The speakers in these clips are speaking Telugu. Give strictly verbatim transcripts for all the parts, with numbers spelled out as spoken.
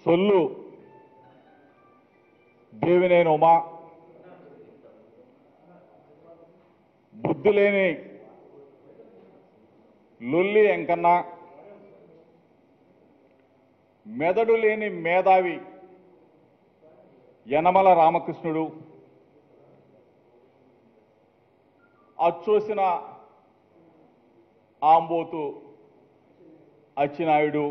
సొల్లు దేవినేని ఉమా, బుద్ధి లేని లొల్లి వెంకన్న, మెదడు లేని మేధావి యనమల రామకృష్ణుడు, అచ్చోసిన ఆంబోతు అచ్చినాయుడు,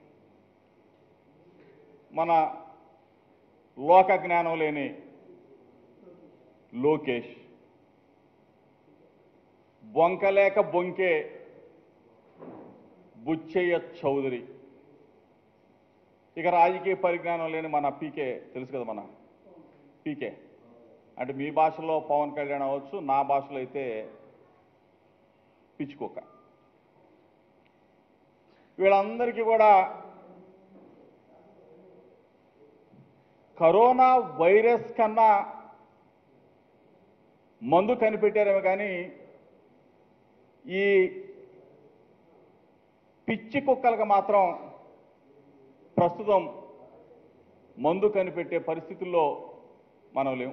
మన లోక జ్ఞానం లేని లోకేష్, బొంకలేక బొంకే బుచ్చయ్య చౌదరి, ఇక రాజకీయ పరిజ్ఞానం లేని మన పీకే, తెలుసు కదా మన పీకే అంటే మీ భాషలో పవన్ కళ్యాణ్ అవ్వచ్చు, నా భాషలో అయితే పిచ్చుకోక. వీళ్ళందరికీ కూడా కరోనా వైరస్ కన్నా మందు కనిపెట్టారేమో కానీ ఈ పిచ్చి కుక్కలకు మాత్రం ప్రస్తుతం మందు కనిపెట్టే పరిస్థితుల్లో మనం లేం.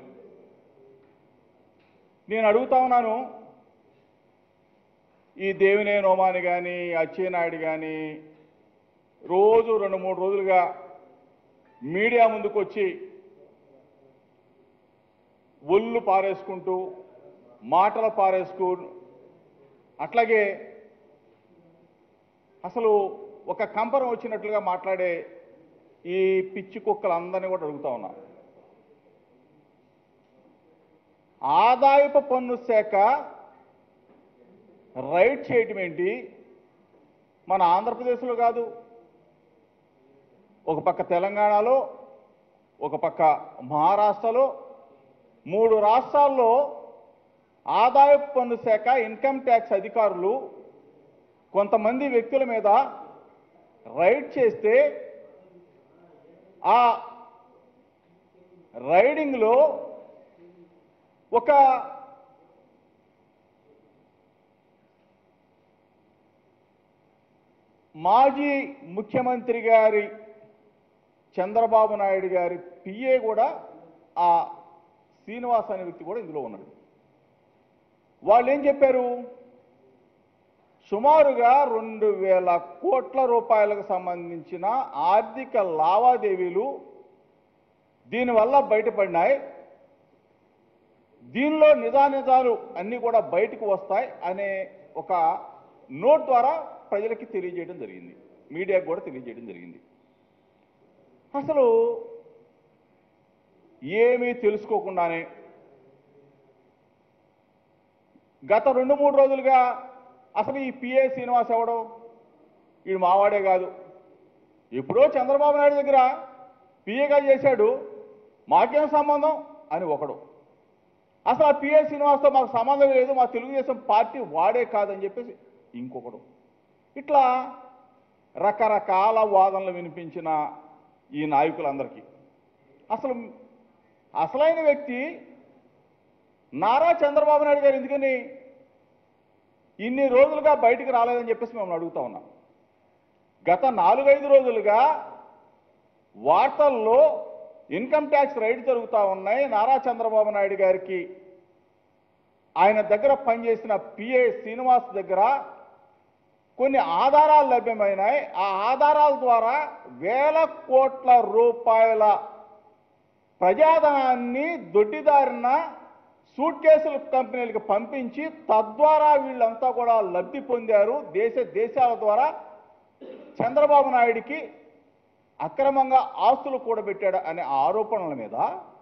నేను అడుగుతా ఉన్నాను, ఈ దేవినేని ఉమాని కానీ అచ్చెన్నాయుడు కానీ రోజు రెండు మూడు రోజులుగా మీడియా ముందుకు వచ్చి ఒళ్ళు పారేసుకుంటూ మాటలు పారేసుకు అట్లాగే అసలు ఒక కంపరం వచ్చినట్లుగా మాట్లాడే ఈ పిచ్చి కుక్కలందరినీ కూడా అడుగుతా ఉన్నా, ఆదాయపు పన్ను శాఖ రైడ్ చేయటం ఏంటి? మన ఆంధ్రప్రదేశ్లో కాదు, ఒక పక్క తెలంగాణలో, ఒక పక్క మహారాష్ట్రలో, మూడు రాష్ట్రాల్లో ఆదాయపు పన్ను శాఖ ఇన్కమ్ ట్యాక్స్ అధికారులు కొంతమంది వ్యక్తుల మీద రైడ్ చేస్తే ఆ రైడింగ్లో ఒక మాజీ ముఖ్యమంత్రి గారి చంద్రబాబు నాయుడు గారి పిఏ కూడా, ఆ శ్రీనివాస్ అనే వ్యక్తి కూడా ఇందులో ఉన్నాడు. వాళ్ళు ఏం చెప్పారు? సుమారుగా రెండు వేల కోట్ల రూపాయలకు సంబంధించిన ఆర్థిక లావాదేవీలు దీనివల్ల బయటపడినాయి, దీనిలో నిజానిజాలు అన్నీ కూడా బయటకు వస్తాయి అనే ఒక నోట్ ద్వారా ప్రజలకి తెలియజేయడం జరిగింది, మీడియాకు కూడా తెలియజేయడం జరిగింది. అసలు ఏమీ తెలుసుకోకుండానే గత రెండు మూడు రోజులుగా అసలు ఈ పిఏ శ్రీనివాస్ ఎవడో, వీడు మావాడే కాదు, ఎప్పుడో చంద్రబాబు నాయుడు దగ్గర పిఏగా చేశాడు, మాకేం సంబంధం అని ఒకడు, అసలు ఆ పిఏ శ్రీనివాస్తో మాకు సంబంధం లేదు, మా తెలుగుదేశం పార్టీ వాడే కాదని చెప్పేసి ఇంకొకడు, ఇట్లా రకరకాల వాదనలు వినిపించిన ఈ నాయకులందరికీ అసలు అసలైన వ్యక్తి నారా చంద్రబాబు నాయుడు గారు ఎందుకని ఇన్ని రోజులుగా బయటికి రాలేదని చెప్పేసి మేము అడుగుతా ఉన్నాం. గత నాలుగైదు రోజులుగా వార్తల్లో ఇన్కమ్ ట్యాక్స్ రైడ్ జరుగుతూ ఉన్నాయి, నారా చంద్రబాబు నాయుడు గారికి ఆయన దగ్గర పనిచేసిన పిఏ శ్రీనివాస్ దగ్గర కొన్ని ఆధారాలు లభ్యమైనాయి, ఆ ఆధారాల ద్వారా వేల కోట్ల రూపాయల ప్రజాధనాన్ని దొడ్డిదారిన సూట్ కేసుల కంపెనీలకు పంపించి తద్వారా వీళ్ళంతా కూడా లబ్ధి పొందారు, దేశ దేశాల ద్వారా చంద్రబాబు నాయుడికి అక్రమంగా ఆస్తులు కూడబెట్టాడు అనే ఆరోపణల మీద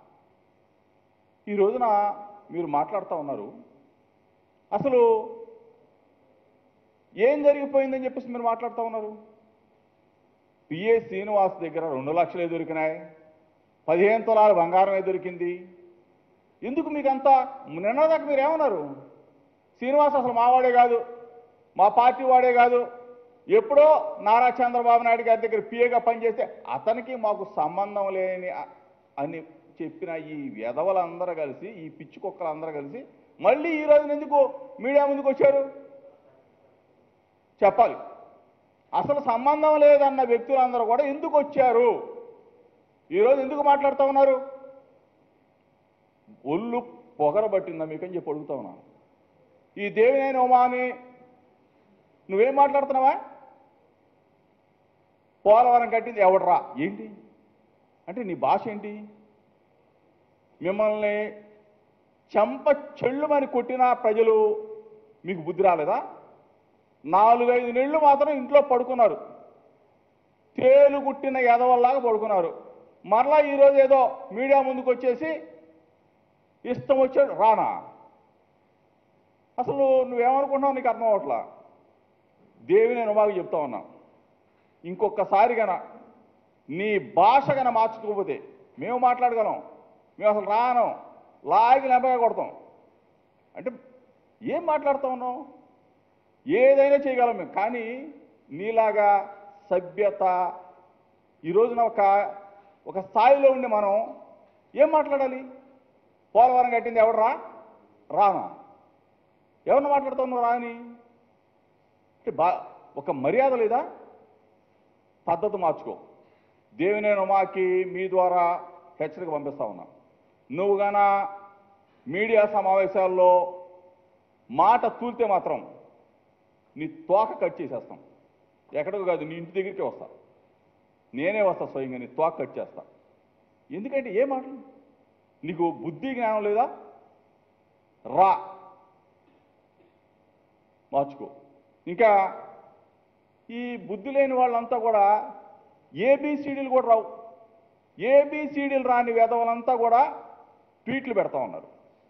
ఈ రోజున మీరు మాట్లాడుతూ ఉన్నారు. అసలు ఏం జరిగిపోయిందని చెప్పేసి మీరు మాట్లాడుతూ ఉన్నారు. పిఏ శ్రీనివాస్ దగ్గర రెండు లక్షలే దొరికినాయి, పదిహేను తులాల బంగారమే దొరికింది. ఎందుకు మీకంతా? నిన్నదాకా మీరు ఏమన్నారు? శ్రీనివాస్ అసలు మావాడే కాదు, మా పార్టీ వాడే కాదు, ఎప్పుడో నారా చంద్రబాబు నాయుడు గారి దగ్గర పిఏగా పనిచేస్తే అతనికి మాకు సంబంధం లేని అని చెప్పిన ఈ వెధవలందరూ కలిసి, ఈ పిచ్చి కుక్కలందరూ కలిసి మళ్ళీ ఈ రోజున ఎందుకు మీడియా ముందుకు వచ్చారు చెప్పాలి. అసలు సంబంధం లేదన్న వ్యక్తులందరూ కూడా ఎందుకు వచ్చారు? ఈరోజు ఎందుకు మాట్లాడుతూ ఉన్నారు? ఒళ్ళు పొగరబట్టిందా మీకని చెప్పి అడుగుతా ఉన్నాను. ఈ దేవినేని ఉమాని నువ్వేం మాట్లాడుతున్నావా? పోలవరం కట్టింది ఎవడరా ఏంటి అంటే నీ భాష ఏంటి? మిమ్మల్ని చెంప చెళ్ళుమని కొట్టిన ప్రజలు మీకు బుద్ధి రాలేదా? నాలుగైదు నెలలు మాత్రం ఇంట్లో పడుకున్నారు, తేలు కుట్టిన ఎదవల్లాగా పడుకున్నారు. మరలా ఈరోజు ఏదో మీడియా ముందుకు వచ్చేసి ఇష్టం వచ్చాడు రానా? అసలు నువ్వేమనుకుంటున్నావు నీకు అర్థం అవట్లా. దేవినేని ఉమాకి చెప్తా ఉన్నా, ఇంకొకసారి గన నీ భాష గన మార్చుకోకపోతే మేము మాట్లాడగలం, మేము అసలు రాను, లాగి నెంబగా కొడతాం. అంటే ఏం మాట్లాడుతూ ఉన్నాం? ఏదైనా చేయగలం మేము, కానీ నీలాగా సభ్యత ఈ రోజున ఒక ఒక స్థాయిలో ఉండి మనం ఏం మాట్లాడాలి? పోలవరం కట్టింది ఎవడరా రానా? ఎవరిని మాట్లాడుతున్నావు రాని? అంటే బా ఒక మర్యాద లేదా? పద్ధతి మార్చుకో. దేవినేని ఉమాకి మీ ద్వారా హెచ్చరిక పంపిస్తా ఉన్నా, నువ్వు గాన మీడియా సమావేశాల్లో మాట తూలితే మాత్రం నీ తోక కట్ చేసేస్తాం. ఎక్కడికి కాదు, నీ ఇంటి దగ్గరికి వస్తా, నేనే వస్తా స్వయంగా, నీ తోక కట్ చేస్తా. ఎందుకంటే ఏ మాటలు? నీకు బుద్ధి జ్ఞానం లేదా? రా మార్చుకో. ఇంకా ఈ బుద్ధి లేని వాళ్ళంతా కూడా ఏబిసిడీలు కూడా రావు, ఏబిసిడీలు రాని వేదవులంతా కూడా ట్వీట్లు పెడతా ఉన్నారు.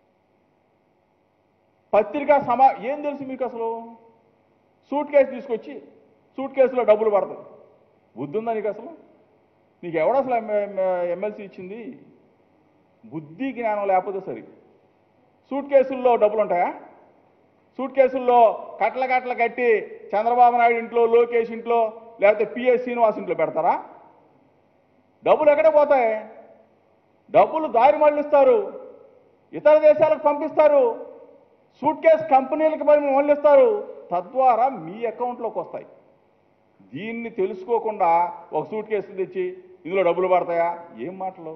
పత్రికా సమా ఏం తెలుసు మీకు అసలు? సూట్ కేసు తీసుకొచ్చి సూట్ కేసులో డబ్బులు పడతాయి. బుద్ధి ఉందా నీకు అసలు? నీకు ఎవడు అసలు ఎమ్మెల్సీ ఇచ్చింది? బుద్ధి జ్ఞానం లేకపోతే సరి. సూట్ కేసుల్లో డబ్బులు ఉంటాయా? సూట్ కేసుల్లో కట్ల కట్ల కట్టి చంద్రబాబు నాయుడు ఇంట్లో, లోకేష్ ఇంట్లో, లేకపోతే పిఎస్ శ్రీనివాస్ ఇంట్లో పెడతారా? డబ్బులు ఎక్కడ పోతాయి? డబ్బులు దారి మళ్ళిస్తారు, ఇతర దేశాలకు పంపిస్తారు, సూట్ కేసు కంపెనీలకు మళ్ళిస్తారు, తద్వారా మీ అకౌంట్లోకి వస్తాయి. దీన్ని తెలుసుకోకుండా ఒక సూట్ కేసు తెచ్చి ఇందులో డబ్బులు పడతాయా? ఏం మాటలు?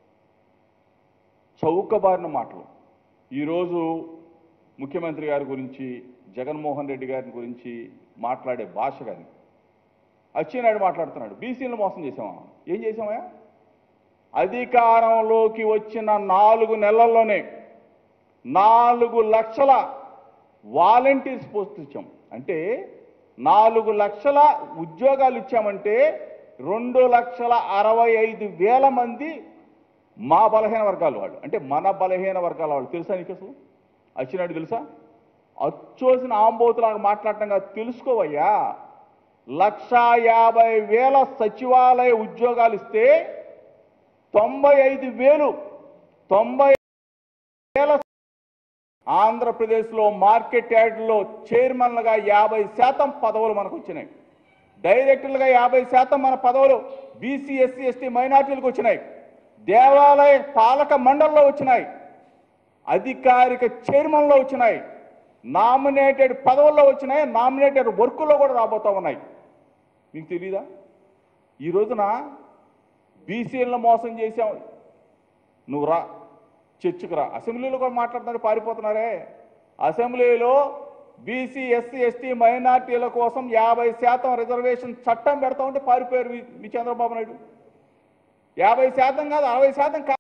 చౌకబారిన మాటలు. ఈరోజు ముఖ్యమంత్రి గారి గురించి, జగన్మోహన్ రెడ్డి గారి గురించి మాట్లాడే భాష కానీ అచ్చెన్నాయుడు మాట్లాడుతున్నాడు, బీసీలను మోసం చేసామా? ఏం చేసామా? అధికారంలోకి వచ్చిన నాలుగు నెలల్లోనే నాలుగు లక్షల వాలంటీర్స్ పోస్ట్ ఇచ్చాం. అంటే నాలుగు లక్షల ఉద్యోగాలు ఇచ్చామంటే రెండు లక్షల అరవై ఐదు వేల మంది మా బలహీన వర్గాల వాళ్ళు, అంటే మన బలహీన వర్గాల వాళ్ళు. తెలుసా నీకు అసలు? అచ్చినాడు తెలుసా? అచ్చోసిన ఆంబోతులాగా మాట్లాడటంగా తెలుసుకోవయ్యా. లక్షా యాభై వేల సచివాలయ ఉద్యోగాలు ఇస్తే తొంభై ఐదు వేలు తొంభై వేల ఆంధ్రప్రదేశ్లో మార్కెట్ యార్డులో చైర్మన్లుగా యాభై శాతం పదవులు మనకు వచ్చినాయి, డైరెక్టర్లుగా యాభై శాతం మన పదవులు బీసీ ఎస్సీ ఎస్టీ మైనార్టీలకు వచ్చినాయి, దేవాలయ పాలక మండలిలో వచ్చినాయి, అధికారిక చైర్మన్లో వచ్చినాయి, నామినేటెడ్ పదవుల్లో వచ్చినాయి, నామినేటెడ్ వర్కుల్లో కూడా రాబోతూ ఉన్నాయి. మీకు తెలీదా? ఈ రోజున బీసీలను మోసం చేశాం, నువ్వు రా చర్చకు రా. అసెంబ్లీలో కూడా మాట్లాడుతున్నారు, పారిపోతున్నారే. అసెంబ్లీలో బీసీ ఎస్సీ ఎస్టీ మైనార్టీల కోసం యాభై శాతం రిజర్వేషన్ చట్టం పెడతా ఉంటే పారిపోయారు మీ చంద్రబాబు నాయుడు. యాభై శాతం కాదు, అరవై శాతం కాదు.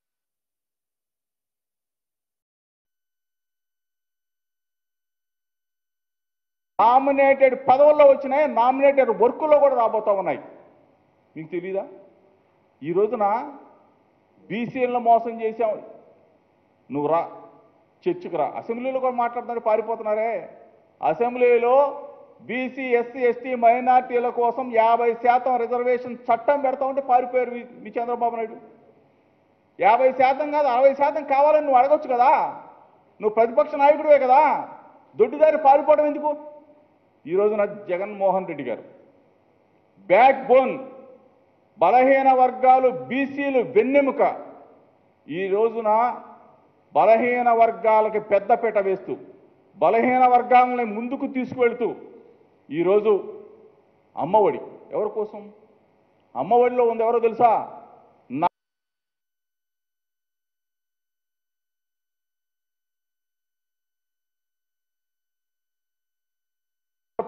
నామినేటెడ్ పదవుల్లో వచ్చినాయి, నామినేటెడ్ వర్కుల్లో కూడా రాబోతూ ఉన్నాయి. మీకు తెలీదా? ఈ రోజున బీసీలను మోసం చేశాం, నువ్వు రా చర్చకు రా. అసెంబ్లీలో కూడా మాట్లాడుతున్నారు, పారిపోతున్నారే. అసెంబ్లీలో బీసీ ఎస్సీ ఎస్టీ మైనార్టీల కోసం యాభై శాతం రిజర్వేషన్ చట్టం పెడతా ఉంటే పారిపోయారు మీ చంద్రబాబు నాయుడు. యాభై శాతం కాదు, అరవై శాతం కావాలని నువ్వు అడగొచ్చు కదా, నువ్వు ప్రతిపక్ష నాయకుడివే కదా, దొడ్డిదారి పారిపోవడం ఎందుకు? ఈ రోజున జగన్మోహన్ రెడ్డి గారు బ్యాక్ బోన్, బలహీన వర్గాలు బీసీలు వెన్నెముక, ఈ రోజున బలహీన వర్గాలకి పెద్దపీట వేస్తూ బలహీన వర్గాలని ముందుకు తీసుకువెళ్తూ ఈరోజు అమ్మఒడి ఎవరి కోసం? అమ్మఒడిలో ఉంది ఎవరో తెలుసా?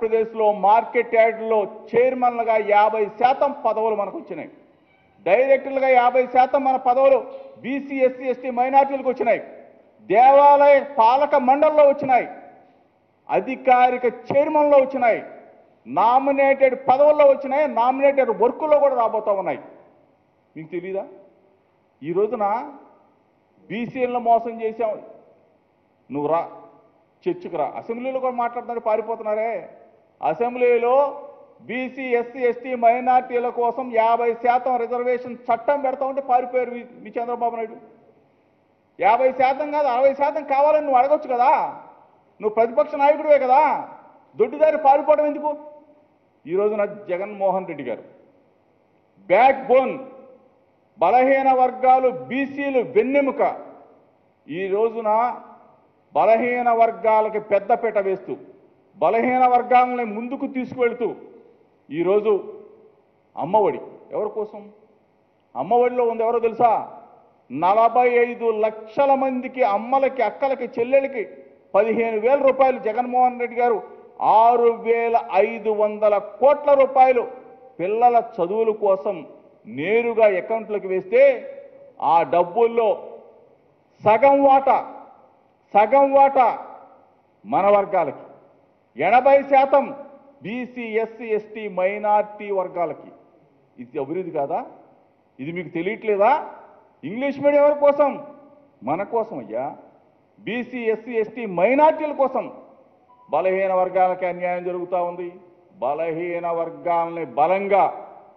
ఆంధ్రప్రదేశ్లో మార్కెట్ యార్డులో చైర్మన్లుగా యాభై శాతం పదవులు మనకు వచ్చినాయి. డైరెక్టర్లుగా యాభై శాతం మన పదవులు బీసీ ఎస్సీ ఎస్టీ మైనార్టీలకు వచ్చినాయి. దేవాలయ పాలక మండలిలో వచ్చినాయి. అధికారిక చైర్మన్లో వచ్చినాయి. నామినేటెడ్ పదవుల్లో వచ్చినాయి. నామినేటెడ్ వర్కుల్లో కూడా రాబోతూ ఉన్నాయి. మీకు తెలీదా? ఈ రోజున బీసీలను మోసం చేశాం. నువ్వు రా, చర్చకు రా. అసెంబ్లీలో కూడా మాట్లాడుతున్నారు, పారిపోతున్నారే. అసెంబ్లీలో బీసీ ఎస్సీ ఎస్టీ మైనార్టీల కోసం యాభై శాతం రిజర్వేషన్ చట్టం పెడతా ఉంటే పారిపోయారు మీ మీ చంద్రబాబు నాయుడు. యాభై శాతం కాదు అరవై శాతం కావాలని నువ్వు అడగొచ్చు కదా. నువ్వు ప్రతిపక్ష నాయకుడివే కదా. దొడ్డిదారి పారిపోవడం ఎందుకు? ఈ రోజున జగన్మోహన్ రెడ్డి గారు బ్యాక్ బోన్, బలహీన వర్గాలు బీసీలు వెన్నెముక. ఈ రోజున బలహీన వర్గాలకి పెద్దపీట వేస్తూ బలహీన వర్గాలని ముందుకు తీసుకువెళ్తూ ఈరోజు అమ్మఒడి ఎవరి కోసం? అమ్మఒడిలో ఉంది ఎవరో తెలుసా? నలభై ఐదు లక్షల మందికి అమ్మలకి, అక్కలకి, చెల్లెలకి పదిహేను వేల రూపాయలు జగన్మోహన్ రెడ్డి గారు ఆరు వేల ఐదు వందల కోట్ల రూపాయలు పిల్లల చదువుల కోసం నేరుగా అకౌంట్లకు వేస్తే ఆ డబ్బుల్లో సగం వాటా సగం వాటా మన వర్గాలకి, ఎనభై శాతం బీసీ ఎస్సీ ఎస్టీ మైనార్టీ వర్గాలకి. ఇది అభివృద్ధి కాదా? ఇది మీకు తెలియట్లేదా? ఇంగ్లీష్ మీడియం ఎవరి కోసం? మన కోసం అయ్యా. బీసీ ఎస్సీ ఎస్టీ మైనార్టీల కోసం బలహీన వర్గాలకి అన్యాయం జరుగుతూ ఉంది. బలహీన వర్గాలని బలంగా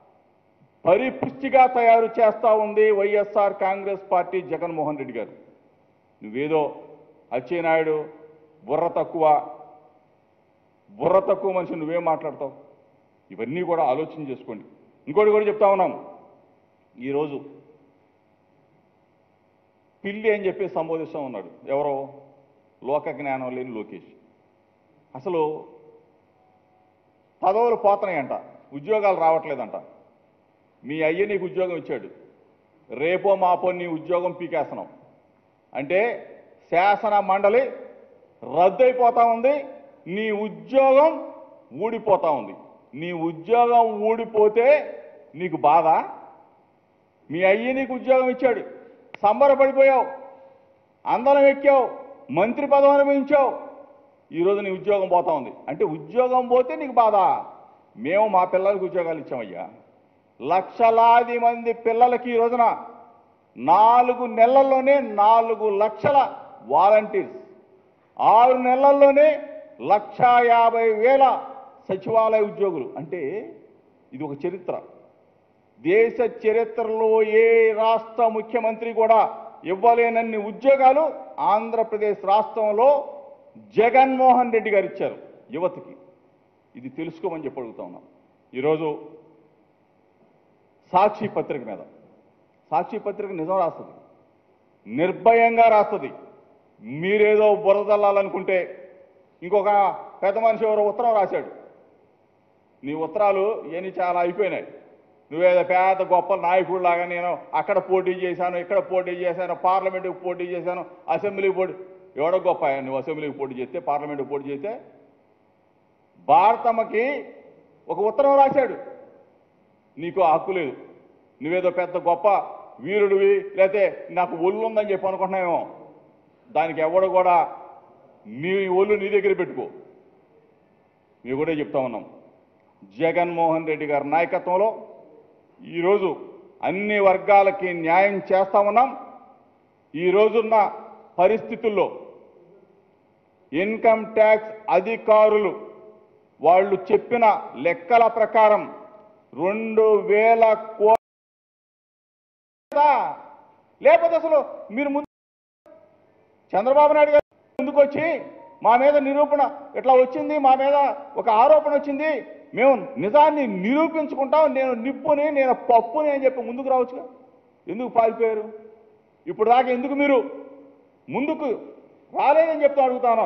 పరిపుష్టిగా తయారు చేస్తూ ఉంది వైఎస్ఆర్ కాంగ్రెస్ పార్టీ, జగన్మోహన్ రెడ్డి గారు. నువ్వేదో అచ్చెన్నాయుడు బుర్ర తక్కువ బుర్ర తక్కువ మనిషి నువ్వేం మాట్లాడతావు? ఇవన్నీ కూడా ఆలోచన చేసుకోండి. ఇంకోటి కూడా చెప్తా ఉన్నాం. ఈరోజు పిల్లి అని చెప్పి సంబోధిస్తూ ఉన్నాడు ఎవరో లోక జ్ఞానం లేని లోకేష్. అసలు పదవులు పోతున్నాయంట, ఉద్యోగాలు రావట్లేదంట. మీ అయ్య నీకు ఉద్యోగం ఇచ్చాడు, రేపో మాపో నీ ఉద్యోగం పీకేస్తున్నాం అంటే శాసన మండలి రద్దయిపోతా ఉంది. నీ ఉద్యోగం ఊడిపోతా ఉంది. నీ ఉద్యోగం ఊడిపోతే నీకు బాధ? మీ అయ్య నీకు ఉద్యోగం ఇచ్చాడు, సంబరపడిపోయావు, అందరం ఎక్కావు, మంత్రి పదవి అనుభవించావు. ఈరోజు నీ ఉద్యోగం పోతా ఉంది అంటే ఉద్యోగం పోతే నీకు బాధ? మేము మా పిల్లలకు ఉద్యోగాలు ఇచ్చామయ్యా. లక్షలాది మంది పిల్లలకి ఈ రోజున నాలుగు నెలల్లోనే నాలుగు లక్షల వాలంటీర్స్, ఆరు నెలల్లోనే లక్షా యాభై వేల సచివాలయ ఉద్యోగులు. అంటే ఇది ఒక చరిత్ర. దేశ చరిత్రలో ఏ రాష్ట్ర ముఖ్యమంత్రి కూడా ఇవ్వలేనన్ని ఉద్యోగాలు ఆంధ్రప్రదేశ్ రాష్ట్రంలో జగన్మోహన్ రెడ్డి గారు ఇచ్చారు యువతకి. ఇది తెలుసుకోమని చెప్పి అడుగుతా ఉన్నాం. ఈరోజు సాక్షి పత్రిక మీద, సాక్షి పత్రిక నిజం రాస్తుంది, నిర్భయంగా రాస్తుంది. మీరేదో బురదల్లాలనుకుంటే ఇంకొక పెద్ద మనిషి ఎవరో ఉత్తరం రాశాడు. నీ ఉత్తరాలు ఇవన్నీ చాలా అయిపోయినాయి. నువ్వేదో పెద్ద గొప్ప నాయకుడిలాగా నేను అక్కడ పోటీ చేశాను, ఇక్కడ పోటీ చేశాను, పార్లమెంటుకు పోటీ చేశాను, అసెంబ్లీకి పోటీ. ఎవడో గొప్ప నువ్వు అసెంబ్లీకి పోటీ చేస్తే, పార్లమెంటుకు పోటీ చేస్తే? భారతమ్మకి ఒక ఉత్తరం రాశాడు, నీకు హక్కు లేదు, నువ్వేదో పెద్ద గొప్ప వీరుడివి, లేకపోతే నాకు ఒళ్ళు ఉందని చెప్పి అనుకుంటున్నామేమో. దానికి ఎవడు కూడా నీ ఒళ్ళు నీ దగ్గర పెట్టుకో. మేము కూడా చెప్తా ఉన్నాం, జగన్మోహన్ రెడ్డి గారి నాయకత్వంలో ఈరోజు అన్ని వర్గాలకి న్యాయం చేస్తా ఉన్నాం. ఈ రోజున్న పరిస్థితుల్లో ఇన్కమ్ ట్యాక్స్ అధికారులు వాళ్ళు చెప్పిన లెక్కల ప్రకారం రెండు వేల కోట్ల, లేకపోతే అసలు మీరు ముందు చంద్రబాబు నాయుడు గారు ముందుకు వచ్చి మా మీద నిరూపణ ఇట్లా వచ్చింది, మా మీద ఒక ఆరోపణ వచ్చింది, మేము నిజాన్ని నిరూపించుకుంటాం, నేను నిప్పుని, నేను పప్పుని అని చెప్పి ముందుకు రావచ్చుగా. ఎందుకు పారిపోయారు? ఇప్పుడు దాకా ఎందుకు మీరు ముందుకు రాలేదని చెప్తూ అడుగుతాను.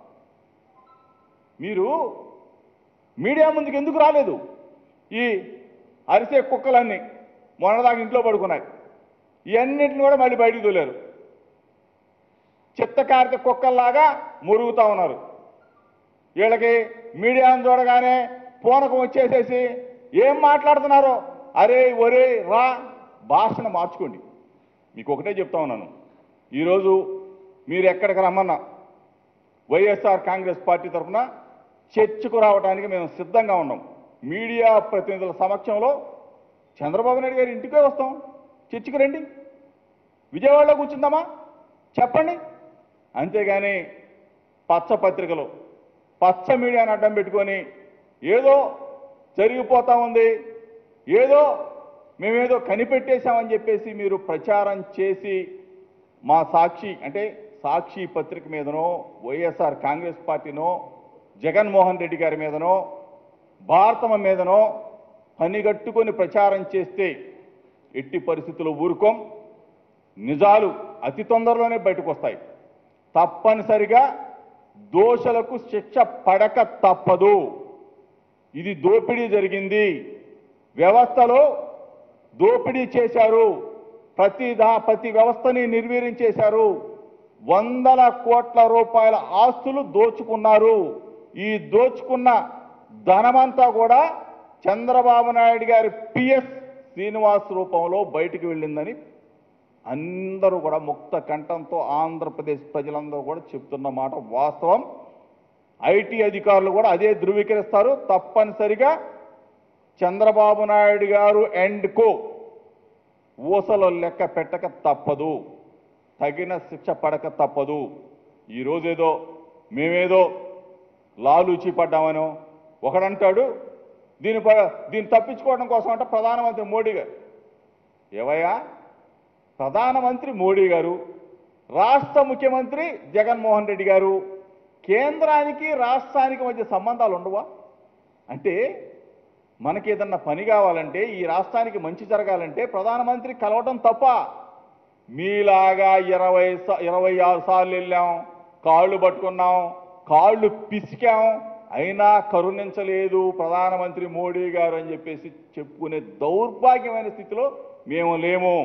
మీరు మీడియా ముందుకు ఎందుకు రాలేదు? ఈ అరిసే కుక్కలన్నీ మొన్నదాకా ఇంట్లో పడుకున్నాయి, ఇవన్నింటిని కూడా మళ్ళీ బయటికి తోలారు. చిత్తకారిత కుక్కల్లాగా మురుగుతూ ఉన్నారు. వీళ్ళకి మీడియాను చూడగానే పూనకం వచ్చేసేసి ఏం మాట్లాడుతున్నారో, అరే ఒరే రా, భాషను మార్చుకోండి. మీకు ఒకటే చెప్తా ఉన్నాను, ఈరోజు మీరు ఎక్కడికి రమ్మన్నా వైఎస్ఆర్ కాంగ్రెస్ పార్టీ తరఫున చర్చకు రావడానికి మేము సిద్ధంగా ఉన్నాం. మీడియా ప్రతినిధుల సమక్షంలో చంద్రబాబు నాయుడు గారి ఇంటికే వస్తాం, చర్చకు రండి, విజయవాడలో కూర్చుందామా చెప్పండి. అంతేగాని పచ్చ పత్రికలు, పచ్చ మీడియాను అడ్డం పెట్టుకొని ఏదో జరిగిపోతా ఉంది, ఏదో మేమేదో కనిపెట్టేశామని చెప్పేసి మీరు ప్రచారం చేసి మా సాక్షి అంటే సాక్షి పత్రిక మీదనో, వైఎస్ఆర్ కాంగ్రెస్ పార్టీనో, జగన్మోహన్ రెడ్డి గారి మీదనో, భారతమ్మ మీదనో పనిగట్టుకొని ప్రచారం చేస్తే ఎట్టి పరిస్థితుల్లో ఊరుకోం. నిజాలు అతి తొందరలోనే బయటకు వస్తాయి. తప్పనిసరిగా దోషులకు శిక్ష పడక తప్పదు. ఇది దోపిడీ జరిగింది, వ్యవస్థలో దోపిడీ చేశారు, ప్రతి దా ప్రతి వ్యవస్థని నిర్వీర్యం చేశారు, వందల కోట్ల రూపాయల ఆస్తులు దోచుకున్నారు. ఈ దోచుకున్న ధనమంతా కూడా చంద్రబాబు నాయుడు గారి పిఎస్ శ్రీనివాస్ రూపంలో బయటికి వెళ్ళిందని అందరూ కూడా ముక్త కంఠంతో ఆంధ్రప్రదేశ్ ప్రజలందరూ కూడా చెప్తున్న మాట వాస్తవం. ఐటీ అధికారులు కూడా అదే ధృవీకరిస్తారు. తప్పనిసరిగా చంద్రబాబు నాయుడు గారు అండ్ కో ఊసలో లెక్క పెట్టక తప్పదు, తగిన శిక్ష పడక తప్పదు. ఈరోజేదో మేమేదో లాలూచి పడ్డామనో ఒకడంటాడు, దీని దీన్ని తప్పించుకోవడం కోసం అంటే ప్రధానమంత్రి మోడీ గారు. ఏవయ్యా, ప్రధానమంత్రి మోడీ గారు, రాష్ట్ర ముఖ్యమంత్రి జగన్మోహన్ రెడ్డి గారు, కేంద్రానికి రాష్ట్రానికి మధ్య సంబంధాలు ఉండవా? అంటే మనకి ఏదన్నా పని కావాలంటే, ఈ రాష్ట్రానికి మంచి జరగాలంటే ప్రధానమంత్రి కలవటం తప్ప. మీలాగా ఇరవై ఇరవై ఆరు సార్లు వెళ్ళాం, కాళ్ళు పట్టుకున్నాం, కాళ్ళు పిసికాం, అయినా కరుణించలేదు ప్రధానమంత్రి మోడీ గారు అని చెప్పేసి చెప్పుకునే దౌర్భాగ్యమైన స్థితిలో మేము లేము.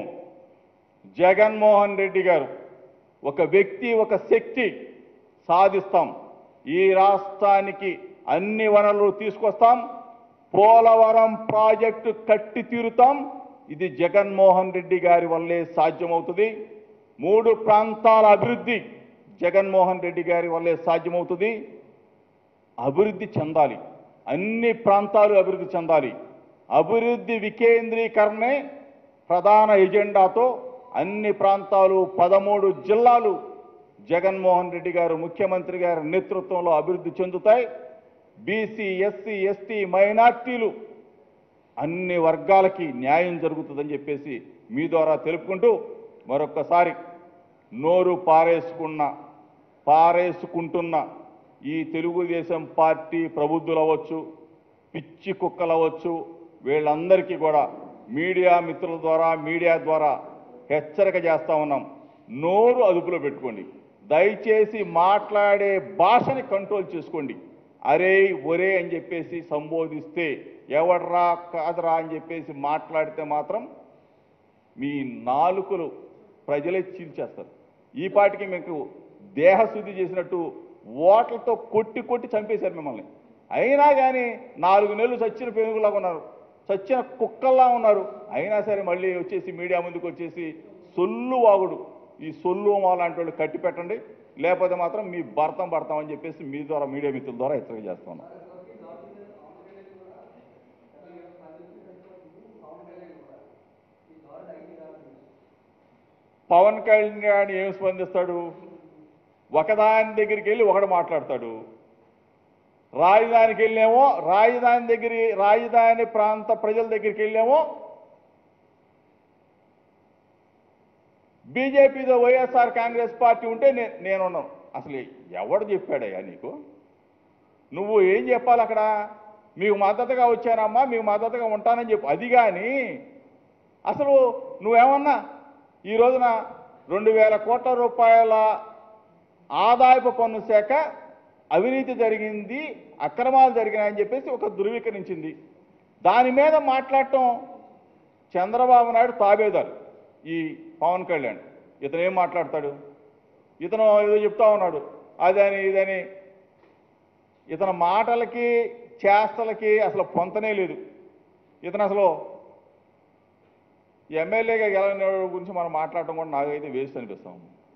జగన్మోహన్ రెడ్డి గారు ఒక వ్యక్తి, ఒక శక్తి. సాధిస్తాం. ఈ రాష్ట్రానికి అన్ని వనరులు తీసుకొస్తాం. పోలవరం ప్రాజెక్టు కట్టి తీరుతాం. ఇది జగన్మోహన్ రెడ్డి గారి వల్లే సాధ్యమవుతుంది. మూడు ప్రాంతాల అభివృద్ధి జగన్మోహన్ రెడ్డి గారి వల్లే సాధ్యమవుతుంది. అభివృద్ధి చెందాలి, అన్ని ప్రాంతాలు అభివృద్ధి చెందాలి. అభివృద్ధి వికేంద్రీకరణే ప్రధాన ఎజెండాతో అన్ని ప్రాంతాలు పదమూడు జిల్లాలు జగన్మోహన్ రెడ్డి గారు ముఖ్యమంత్రి గారి నేతృత్వంలో అభివృద్ధి చెందుతాయి. బీసీ, ఎస్సీ, ఎస్టీ, మైనార్టీలు అన్ని వర్గాలకి న్యాయం జరుగుతుందని చెప్పేసి మీ ద్వారా తెలుపుకుంటూ మరొక్కసారి నోరు పారేసుకున్న పారేసుకుంటున్న ఈ తెలుగుదేశం పార్టీ ప్రబుద్ధులు అవ్వచ్చు, పిచ్చి కుక్కలు అవ్వచ్చు, వీళ్ళందరికీ కూడా మీడియా మిత్రుల ద్వారా మీడియా ద్వారా హెచ్చరిక చేస్తా ఉన్నాం. నోరు అదుపులో పెట్టుకోండి. దయచేసి మాట్లాడే భాషని కంట్రోల్ చేసుకోండి. అరే ఒరే అని చెప్పేసి సంబోధిస్తే, ఎవడ్రా కాదురా అని చెప్పేసి మాట్లాడితే మాత్రం మీ నాలుకలు ప్రజలే చీల్చేస్తారు. ఈ పాటికి మీకు దేహశుద్ధి చేసినట్టు ఓట్లతో కొట్టి కొట్టి చంపేశారు మిమ్మల్ని. అయినా కానీ నాలుగు నెలలు చచ్చిన పెనుగులాగా ఉన్నారు, చచ్చిన కుక్కల్లా ఉన్నారు. అయినా సరే మళ్ళీ వచ్చేసి మీడియా ముందుకు వచ్చేసి సొల్లు వాగుడు, ఈ సొల్లు లాంటి వాళ్ళు కట్టి పెట్టండి, లేకపోతే మాత్రం మీ భర్తం పడతామని చెప్పేసి మీ ద్వారా మీడియా మిత్రుల ద్వారా హెచ్చరిక చేస్తున్నాం. పవన్ కళ్యాణ్ ఏం స్పందిస్తాడు? ఒకదాని దగ్గరికి వెళ్ళి ఒకడు మాట్లాడతాడు. రాజధానికి వెళ్ళేమో రాజధాని దగ్గర రాజధాని ప్రాంత ప్రజల దగ్గరికి వెళ్ళేమో బీజేపీతో వైఎస్ఆర్ కాంగ్రెస్ పార్టీ ఉంటే నేనున్నాను. అసలు ఎవడు చెప్పాడయ్యా నీకు? నువ్వు ఏం చెప్పాలి అక్కడ? మీకు మద్దతుగా వచ్చానమ్మా, మీకు మద్దతుగా ఉంటానని చెప్పు. అది కానీ అసలు నువ్వేమన్నా ఈ రోజున రెండు వేల కోట్ల రూపాయల ఆదాయపు పన్ను శాఖ అవినీతి జరిగింది, అక్రమాలు జరిగినాయని చెప్పేసి ఒక ధృవీకరించింది. దాని మీద మాట్లాడటం చంద్రబాబు నాయుడు తాబేదారు. ఈ పవన్ కళ్యాణ్ ఇతను ఏం మాట్లాడతాడు? ఇతను ఏదో చెప్తా ఉన్నాడు, అదని ఇదని. ఇతని మాటలకి చేష్టలకి అసలు పొంతనే లేదు. ఇతను అసలు ఎమ్మెల్యేగా గెలవని గురించి మనం మాట్లాడటం కూడా నాకైతే వేస్ట్ అనిపిస్తాం.